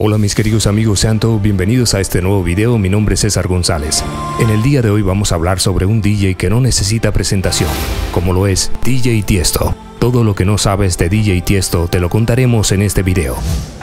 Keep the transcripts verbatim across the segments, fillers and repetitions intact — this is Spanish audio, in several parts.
Hola mis queridos amigos, sean todos bienvenidos a este nuevo video. Mi nombre es César González. En el día de hoy vamos a hablar sobre un D J que no necesita presentación, como lo es D J Tiesto. Todo lo que no sabes de D J Tiesto te lo contaremos en este video.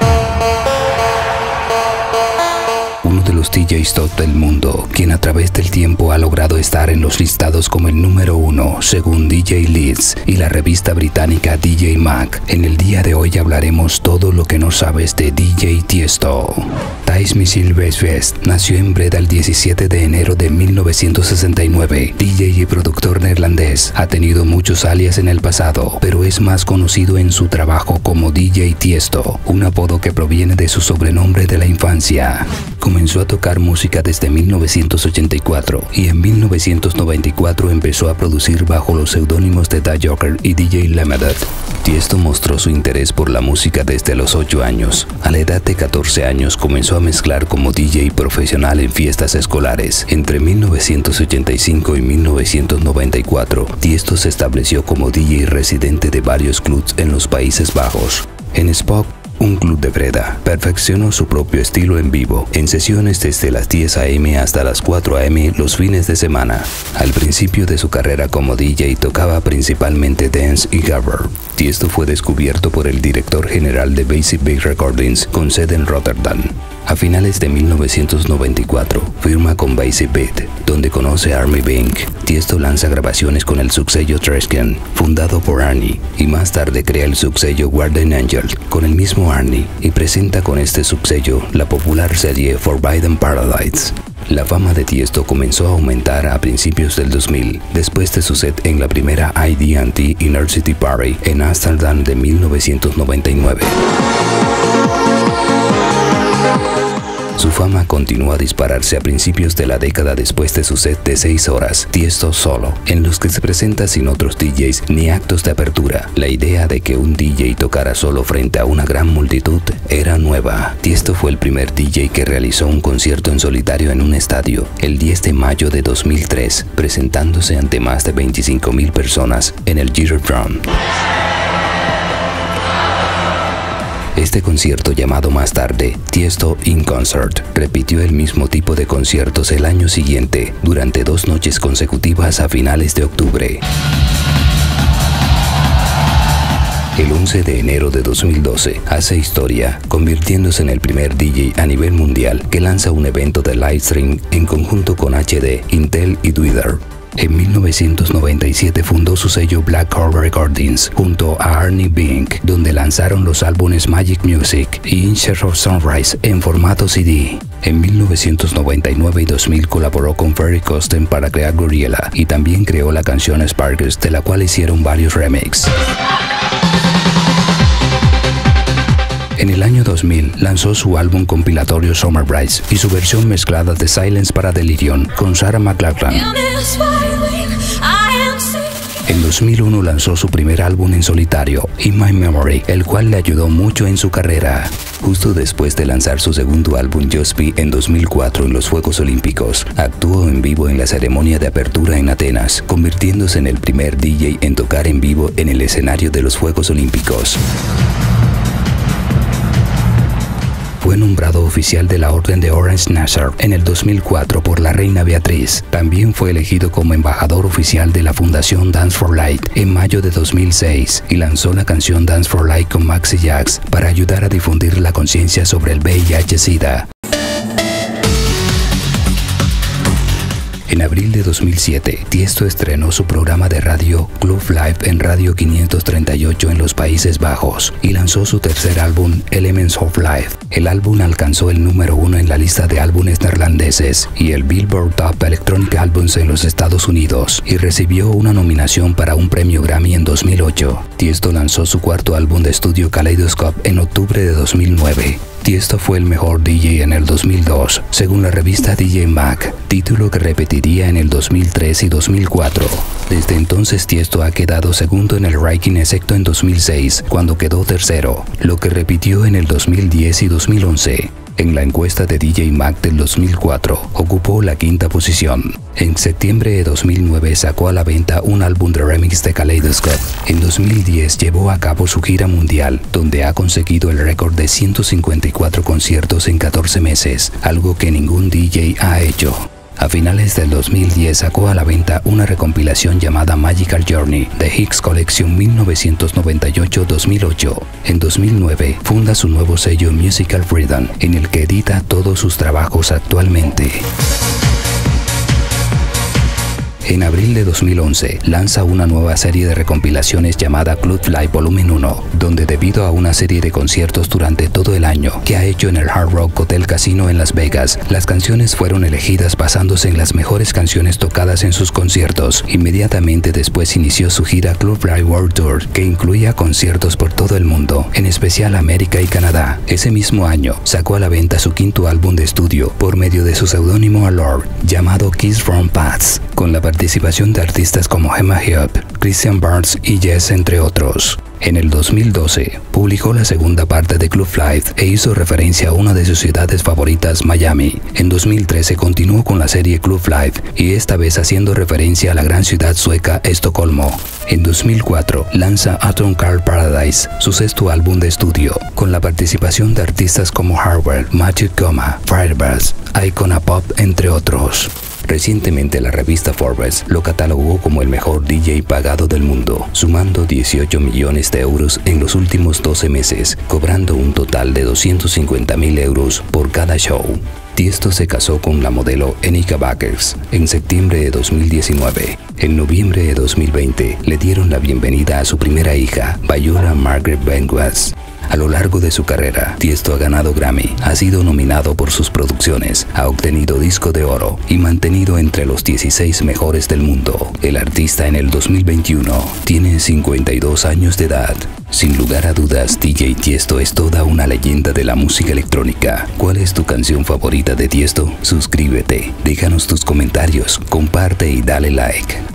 Uno de los D Js top del mundo, quien a través del tiempo ha logrado estar en los listados como el número uno según D J Leeds y la revista británica D J Mag. En el día de hoy hablaremos todo lo que no sabes de D J Tiesto. Thijs Michiel Westwest nació en Breda el diecisiete de enero de mil novecientos sesenta y nueve. D J y productor neerlandés, ha tenido muchos alias en el pasado, pero es más conocido en su trabajo como D J Tiesto, un apodo que proviene de su sobrenombre de la infancia. Comenzó a tocar música desde mil novecientos ochenta y cuatro y en mil novecientos noventa y cuatro empezó a producir bajo los seudónimos de Da Joker y D J Limited. Tiesto mostró su interés por la música desde los ocho años. A la edad de catorce años comenzó a mezclar como D J profesional en fiestas escolares. Entre mil novecientos ochenta y cinco y mil novecientos noventa y cuatro, Tiesto se estableció como D J residente de varios clubs en los Países Bajos. En Spock, un club de Breda, perfeccionó su propio estilo en vivo, en sesiones desde las diez a eme hasta las cuatro a eme los fines de semana. Al principio de su carrera como D J tocaba principalmente dance y gabber. Tiesto fue descubierto por el director general de Basic Beat Recordings con sede en Rotterdam. A finales de mil novecientos noventa y cuatro, firma con Basic Beat, donde conoce a Army Bink. Tiesto lanza grabaciones con el subsello Trashcan, fundado por Arnie, y más tarde crea el subsello Guardian Angel, con el mismo Arnie, y presenta con este subsello la popular serie Forbidden Paradise. La fama de Tiesto comenzó a aumentar a principios del dos mil, después de su set en la primera I D and T University Party en Amsterdam de mil novecientos noventa y nueve. Su fama continuó a dispararse a principios de la década después de su set de seis horas, Tiesto Solo, en los que se presenta sin otros D Js ni actos de apertura. La idea de que un D J tocara solo frente a una gran multitud era nueva. Tiesto fue el primer D J que realizó un concierto en solitario en un estadio, el diez de mayo de dos mil tres, presentándose ante más de veinticinco mil personas en el Gyrotron. Este concierto, llamado más tarde Tiesto in Concert, repitió el mismo tipo de conciertos el año siguiente, durante dos noches consecutivas a finales de octubre. El once de enero de dos mil doce hace historia, convirtiéndose en el primer D J a nivel mundial que lanza un evento de livestream en conjunto con H D, Intel y Twitter. En mil novecientos noventa y siete fundó su sello Black Hole Recordings junto a Arnie Bink, donde lanzaron los álbumes Magic Music y In Search of Sunrise en formato C D. En mil novecientos noventa y nueve y dos mil colaboró con Ferry Corsten para crear Gorilla y también creó la canción Sparkles, de la cual hicieron varios remixes. En el año dos mil lanzó su álbum compilatorio Summer Brides y su versión mezclada de Silence para Delirium con Sarah McLachlan. En dos mil uno lanzó su primer álbum en solitario, In My Memory, el cual le ayudó mucho en su carrera. Justo después de lanzar su segundo álbum Just Be en dos mil cuatro en los Juegos Olímpicos, actuó en vivo en la ceremonia de apertura en Atenas, convirtiéndose en el primer D J en tocar en vivo en el escenario de los Juegos Olímpicos. Fue nombrado oficial de la Orden de Orange Nassau en el dos mil cuatro por la reina Beatriz. También fue elegido como embajador oficial de la Fundación Dance for Light en mayo de dos mil seis y lanzó la canción Dance for Light con Maxi Jax para ayudar a difundir la conciencia sobre el V I H SIDA. En abril de dos mil siete, Tiesto estrenó su programa de radio Club Live en Radio quinientos treinta y ocho en los Países Bajos y lanzó su tercer álbum Elements of Life. El álbum alcanzó el número uno en la lista de álbumes neerlandeses y el Billboard Top Electronic Albums en los Estados Unidos y recibió una nominación para un premio Grammy en dos mil ocho. Tiesto lanzó su cuarto álbum de estudio Kaleidoscope en octubre de dos mil nueve. Tiesto fue el mejor D J en el dos mil dos, según la revista D J Mag, título que repetiría en el dos mil tres y dos mil cuatro. Desde entonces Tiesto ha quedado segundo en el ranking excepto en dos mil seis, cuando quedó tercero, lo que repitió en el dos mil diez y dos mil once. En la encuesta de D J Mag del dos mil cuatro, ocupó la quinta posición. En septiembre de dos mil nueve sacó a la venta un álbum de remix de Kaleidoscope. En dos mil diez llevó a cabo su gira mundial, donde ha conseguido el récord de ciento cincuenta y y cuatro conciertos en catorce meses, algo que ningún D J ha hecho. A finales del dos mil diez sacó a la venta una recompilación llamada Magical Journey The Hits Collection mil novecientos noventa y ocho a dos mil ocho. En dos mil nueve funda su nuevo sello Musical Freedom, en el que edita todos sus trabajos actualmente. En abril de dos mil once lanza una nueva serie de recompilaciones llamada Club Live Volumen uno, donde debido a una serie de conciertos durante todo el año que ha hecho en el Hard Rock Hotel Casino en Las Vegas, las canciones fueron elegidas basándose en las mejores canciones tocadas en sus conciertos. Inmediatamente después inició su gira Club Live World Tour, que incluía conciertos por todo el mundo, en especial América y Canadá. Ese mismo año sacó a la venta su quinto álbum de estudio por medio de su seudónimo Allure, llamado Kiss from Past, con la participación de artistas como Emma Heap, Christian Barnes y Yes, entre otros. En el dos mil doce, publicó la segunda parte de Club Live e hizo referencia a una de sus ciudades favoritas, Miami. En dos mil trece continuó con la serie Club Live y esta vez haciendo referencia a la gran ciudad sueca Estocolmo. En dos mil cuatro lanza Atom Car Paradise, su sexto álbum de estudio, con la participación de artistas como Hardwell, Magic Coma, Firebirds, Icona Pop, entre otros. Recientemente la revista Forbes lo catalogó como el mejor D J pagado del mundo, sumando dieciocho millones de euros en los últimos doce meses, cobrando un total de doscientos cincuenta mil euros por cada show. Tiesto se casó con la modelo Enika Bakers en septiembre de dos mil diecinueve. En noviembre de dos mil veinte le dieron la bienvenida a su primera hija, Viola Margaret Benguas. A lo largo de su carrera, Tiesto ha ganado Grammy, ha sido nominado por sus producciones, ha obtenido disco de oro y mantenido entre los dieciséis mejores del mundo. El artista en el dos mil veintiuno tiene cincuenta y dos años de edad. Sin lugar a dudas, D J Tiesto es toda una leyenda de la música electrónica. ¿Cuál es tu canción favorita de Tiesto? Suscríbete, déjanos tus comentarios, comparte y dale like.